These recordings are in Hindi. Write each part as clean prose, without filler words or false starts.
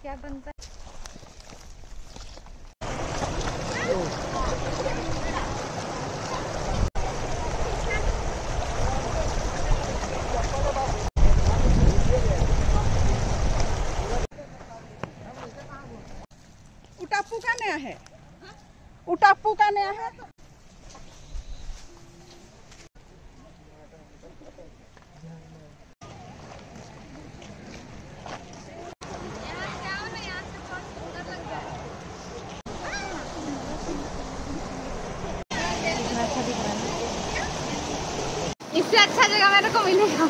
क्या बनता है। उटापू का नया है, उटापू का नया है। इससे अच्छा जगह मेरे को मिलेगा।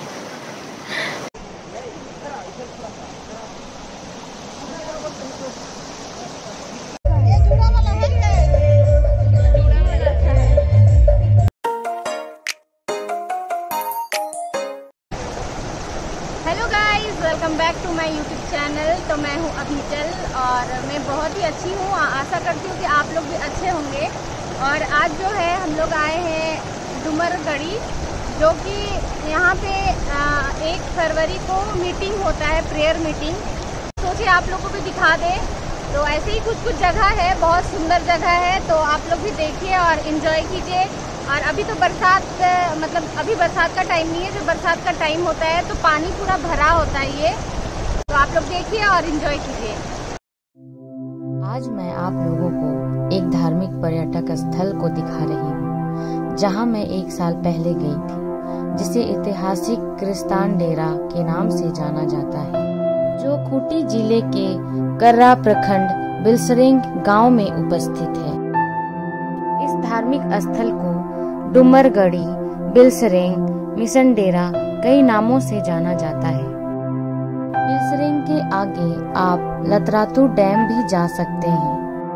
Hello guys, welcome back to my YouTube channel. तो मैं हूँ अभिचल और मैं बहुत ही अच्छी हूँ। आशा करती हूँ कि आप लोग भी अच्छे होंगे। और आज जो है हम लोग आए हैं डूमरगढ़ी, जो कि यहाँ पे 1 फरवरी को मीटिंग होता है, प्रेयर मीटिंग। सोचिए आप लोगों को भी दिखा दें। तो ऐसे ही कुछ जगह है, बहुत सुंदर जगह है, तो आप लोग भी देखिए और इन्जॉय कीजिए। और अभी तो बरसात, मतलब अभी बरसात का टाइम नहीं है, जब बरसात का टाइम होता है तो पानी पूरा भरा होता है ये। तो आप लोग देखिए और इन्जॉय कीजिए। आज मैं आप लोगों को एक धार्मिक पर्यटक स्थल को दिखा रही हूँ, जहाँ मैं 1 साल पहले गई थी, जिसे ऐतिहासिक क्रिस्तान डेरा के नाम से जाना जाता है, जो खूंटी जिले के कर्रा प्रखंड बिलसरेंग गांव में उपस्थित है। इस धार्मिक स्थल को डूमरगढ़ी, बिलसरेंग, मिशन डेरा कई नामों से जाना जाता है। बिलसरेंग के आगे आप लतरातू डैम भी जा सकते हैं।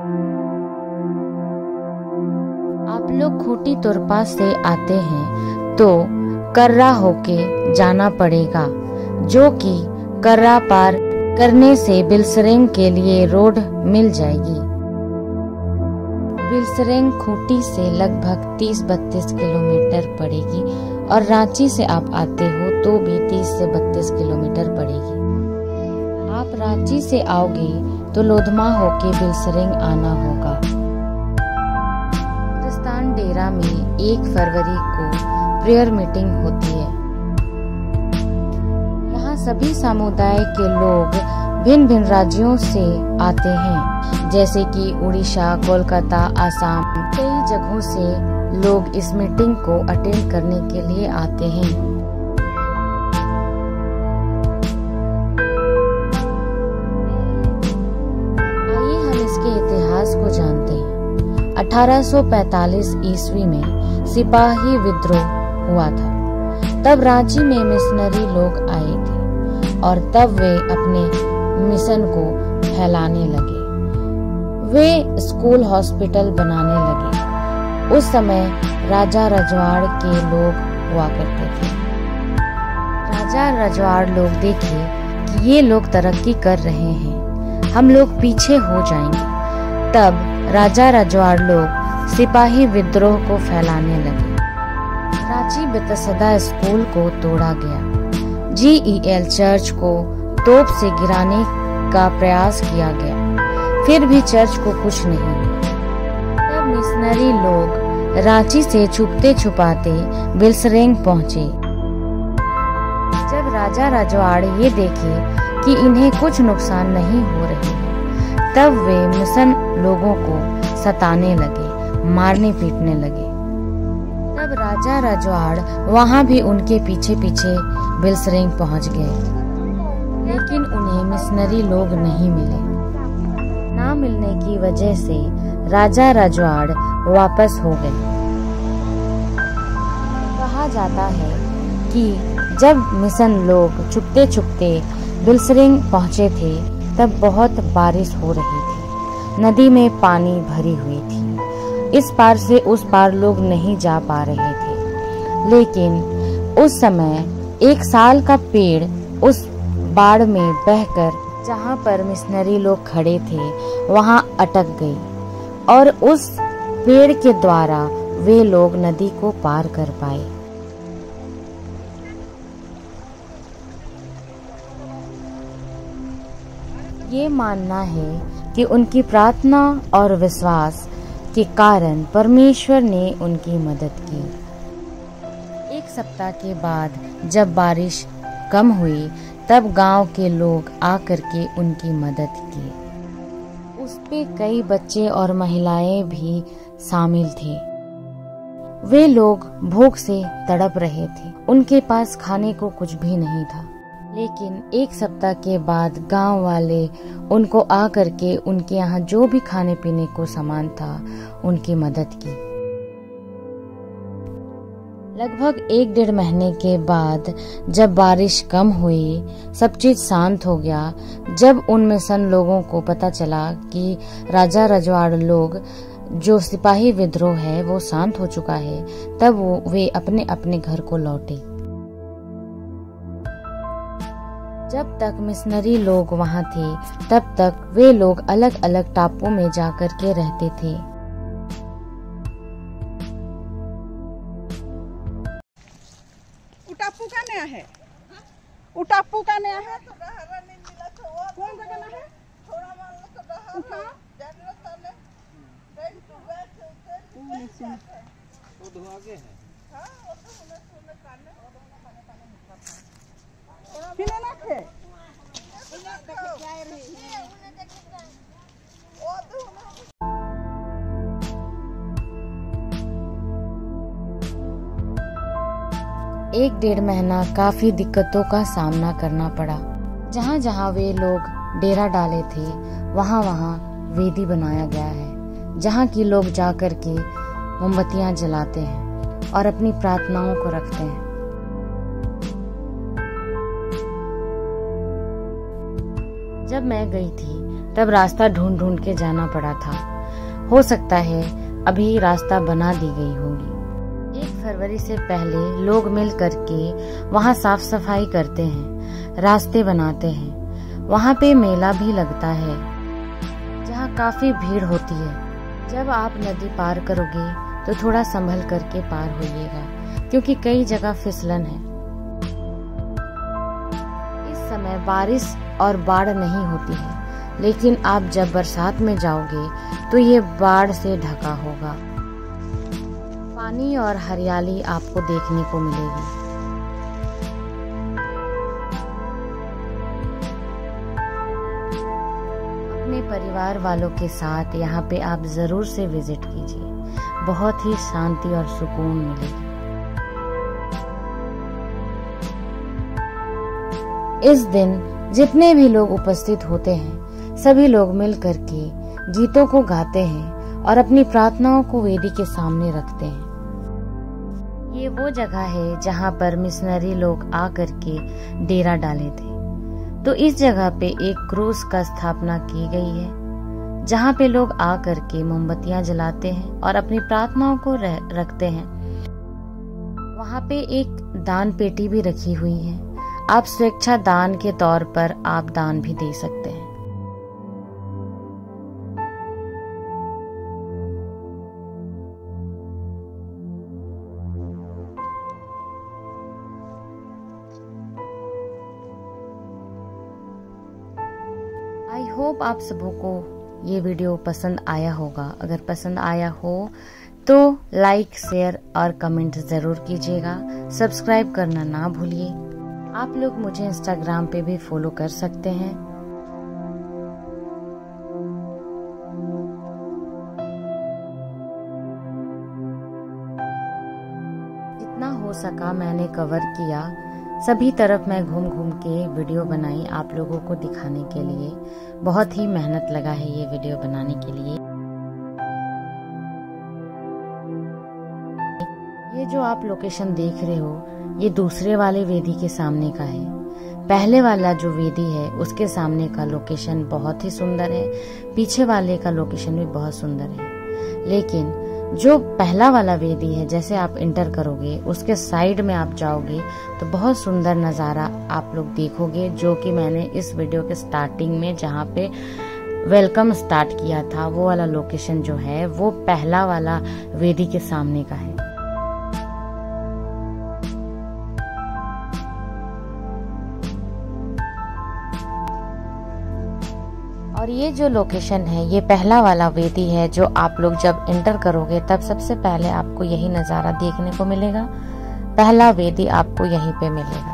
आप लोग खूंटी तुरपा से आते हैं तो कर्रा होके जाना पड़ेगा, जो कि कर्रा पार करने से बिलसरेंग के लिए रोड मिल जाएगी। बिलसरेंग खूंटी से लगभग 30-32 किलोमीटर पड़ेगी और रांची से आप आते हो तो भी 30 से 32 किलोमीटर पड़ेगी। आप रांची से आओगे तो लोधमा होके बिलसरेंग आना होगा। क्रिस्तान डेरा में 1 फरवरी को प्रेयर मीटिंग होती है। यहाँ सभी समुदाय के लोग भिन्न भिन्न राज्यों से आते हैं, जैसे कि उड़ीसा, कोलकाता, आसाम, कई जगहों से लोग इस मीटिंग को अटेंड करने के लिए आते हैं। आइए हम इसके इतिहास को जानते हैं। 1845 ईस्वी में सिपाही विद्रोह हुआ था। तब रांची में मिशनरी लोग आए थे और तब वे अपने मिशन को फैलाने लगे। वे स्कूल, हॉस्पिटल बनाने लगे। उस समय राजा रजवाड़ के लोग हुआ करते थे। राजा रजवाड़ लोग देखे कि ये लोग तरक्की कर रहे हैं, हम लोग पीछे हो जाएंगे। तब राजा रजवाड़ लोग सिपाही विद्रोह को फैलाने लगे। रांची बेतसदा स्कूल को तोड़ा गया। GEL चर्च को तोप से गिराने का प्रयास किया गया, फिर भी चर्च को कुछ नहीं हुआ। तब मिशनरी लोग रांची से छुपते छुपाते बिलसरेंग पहुंचे। जब राजा रजवाड़ ये देखे कि इन्हें कुछ नुकसान नहीं हो रही है, तब वे मिशन लोगों को सताने लगे, मारने पीटने लगे। तब राजा रजवाड़ वहां भी उनके पीछे पीछे बिलसरेंग पहुंच गए, लेकिन उन्हें मिशनरी लोग नहीं मिले। ना मिलने की वजह से राजा रजवाड़ वापस हो गए। कहा जाता है कि जब मिशन लोग छुपते छुपते बिलसरेंग पहुंचे थे, तब बहुत बारिश हो रही थी। नदी में पानी भरी हुई थी। इस पार से उस पार लोग नहीं जा पा रहे थे। लेकिन उस समय 1 साल का पेड़ उस बाढ़ में बहकर जहां पर मिशनरी लोग खड़े थे वहां अटक गई और उस पेड़ के द्वारा वे लोग नदी को पार कर पाए। ये मानना है कि उनकी प्रार्थना और विश्वास के कारण परमेश्वर ने उनकी मदद की। 1 सप्ताह के बाद जब बारिश कम हुई तब गांव के लोग आकर के उनकी मदद की। उस पे कई बच्चे और महिलाएं भी शामिल थे। वे लोग भूख से तड़प रहे थे। उनके पास खाने को कुछ भी नहीं था, लेकिन 1 सप्ताह के बाद गांव वाले उनको आकर के उनके यहाँ जो भी खाने पीने को सामान था उनकी मदद की। लगभग 1-1.5 महीने के बाद जब बारिश कम हुई, सब चीज शांत हो गया। जब उन मिशन लोगों को पता चला कि राजा रजवाड़ लोग जो सिपाही विद्रोह है वो शांत हो चुका है, तब वे अपने अपने घर को लौटे। जब तक मिशनरी लोग वहां थे तब तक वे लोग अलग अलग टापू में जाकर के रहते थे। टापू का नया है, वो टापू का नया है। कौन जगह ना है? एक 1.5 महीना काफी दिक्कतों का सामना करना पड़ा। जहाँ जहाँ वे लोग डेरा डाले थे वहाँ वहाँ वेदी बनाया गया है, जहाँ की लोग जाकर के मोमबत्तियाँ जलाते हैं और अपनी प्रार्थनाओं को रखते हैं। जब मैं गई थी तब रास्ता ढूंढ ढूंढ के जाना पड़ा था। हो सकता है अभी रास्ता बना दी गई होगी। 1 फरवरी से पहले लोग मिल करके वहाँ साफ सफाई करते हैं, रास्ते बनाते हैं। वहाँ पे मेला भी लगता है जहाँ काफी भीड़ होती है। जब आप नदी पार करोगे तो थोड़ा संभल करके पार होइएगा, क्योंकि कई जगह फिसलन है। इस समय बारिश और बाढ़ नहीं होती है, लेकिन आप जब बरसात में जाओगे तो ये बाढ़ से ढका होगा। पानी और हरियाली आपको देखने को मिलेगी। अपने परिवार वालों के साथ यहाँ पे आप जरूर से विजिट कीजिए, बहुत ही शांति और सुकून मिलेगी। इस दिन जितने भी लोग उपस्थित होते हैं सभी लोग मिल करके गीतों को गाते हैं और अपनी प्रार्थनाओं को वेदी के सामने रखते हैं। ये वो जगह है जहाँ पर मिशनरी लोग आकर के डेरा डाले थे। तो इस जगह पे एक क्रूस का स्थापना की गई है, जहाँ पे लोग आकर के मोमबत्तियां जलाते हैं और अपनी प्रार्थनाओं को रखते हैं। वहाँ पे एक दान पेटी भी रखी हुई है। आप स्वेच्छा दान के तौर पर आप दान भी दे सकते हैं। आई होप आप सबों को ये वीडियो पसंद आया होगा। अगर पसंद आया हो तो लाइक, शेयर और कमेंट जरूर कीजिएगा। सब्सक्राइब करना ना भूलिए। आप लोग मुझे इंस्टाग्राम पे भी फॉलो कर सकते हैं। जितना हो सका मैंने कवर किया। सभी तरफ मैं घूम घूम के वीडियो बनाई आप लोगों को दिखाने के लिए। बहुत ही मेहनत लगा है ये वीडियो बनाने के लिए। ये जो आप लोकेशन देख रहे हो ये दूसरे वाले वेदी के सामने का है। पहले वाला जो वेदी है उसके सामने का लोकेशन बहुत ही सुंदर है। पीछे वाले का लोकेशन भी बहुत सुंदर है। लेकिन जो पहला वाला वेदी है, जैसे आप इंटर करोगे उसके साइड में आप जाओगे तो बहुत सुंदर नज़ारा आप लोग देखोगे, जो कि मैंने इस वीडियो के स्टार्टिंग में जहाँ पे वेलकम स्टार्ट किया था वो वाला लोकेशन जो है वो पहला वाला वेदी के सामने का है। और ये जो लोकेशन है ये पहला वाला वेदी है जो आप लोग जब एंटर करोगे तब सबसे पहले आपको यही नज़ारा देखने को मिलेगा। पहला वेदी आपको यहीं पे मिलेगा।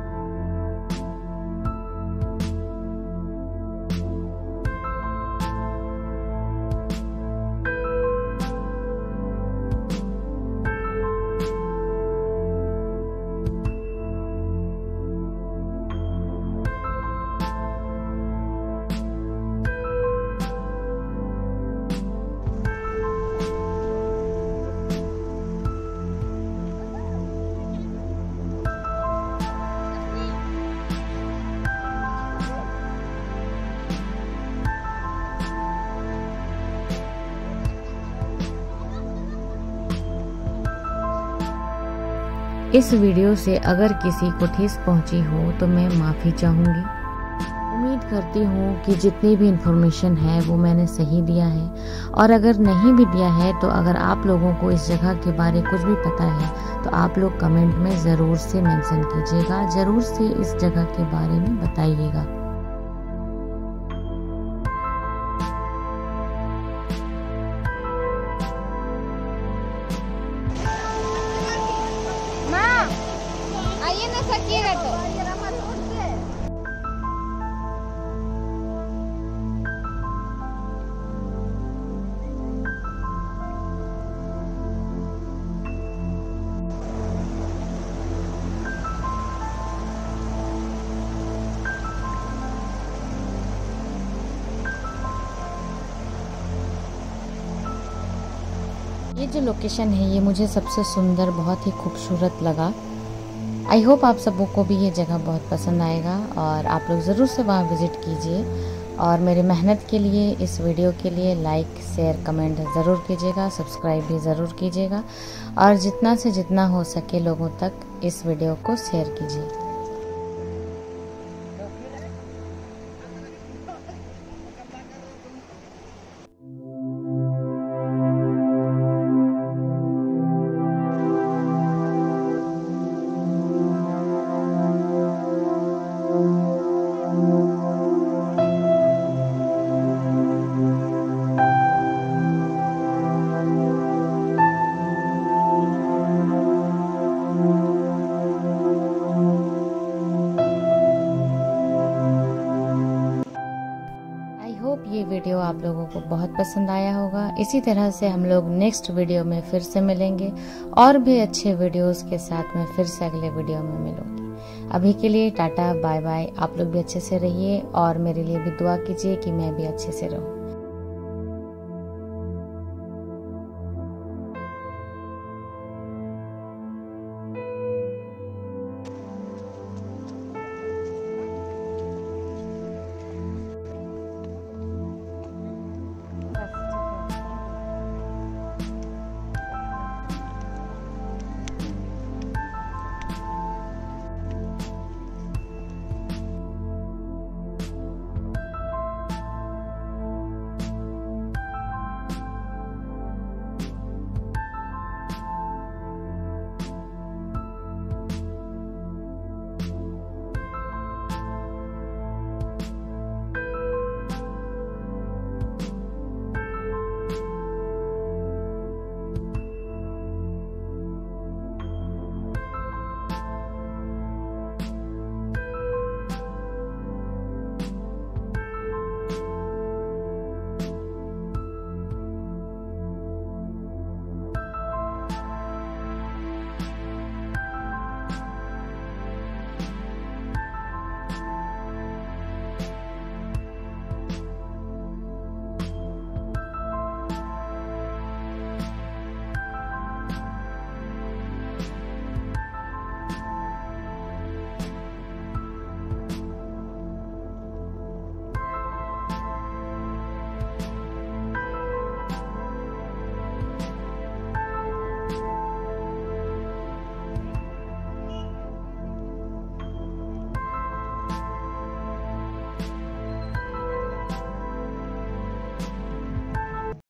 इस वीडियो से अगर किसी को ठेस पहुंची हो तो मैं माफ़ी चाहूँगी। उम्मीद करती हूँ कि जितनी भी इन्फॉर्मेशन है वो मैंने सही दिया है, और अगर नहीं भी दिया है तो अगर आप लोगों को इस जगह के बारे कुछ भी पता है तो आप लोग कमेंट में ज़रूर से मेंशन कीजिएगा, ज़रूर से इस जगह के बारे में बताइएगा। आइए ना सकिएगा तो। ये जो लोकेशन है ये मुझे सबसे सुंदर, बहुत ही खूबसूरत लगा। आई होप आप सबों को भी ये जगह बहुत पसंद आएगा और आप लोग ज़रूर से वहाँ विज़िट कीजिए। और मेरी मेहनत के लिए, इस वीडियो के लिए लाइक शेयर कमेंट ज़रूर कीजिएगा, सब्सक्राइब भी ज़रूर कीजिएगा और जितना से जितना हो सके लोगों तक इस वीडियो को शेयर कीजिए। ये वीडियो आप लोगों को बहुत पसंद आया होगा। इसी तरह से हम लोग नेक्स्ट वीडियो में फिर से मिलेंगे और भी अच्छे वीडियोस के साथ मैं फिर से अगले वीडियो में मिलूंगी। अभी के लिए टाटा बाय बाय। आप लोग भी अच्छे से रहिए और मेरे लिए भी दुआ कीजिए कि मैं भी अच्छे से रहूं।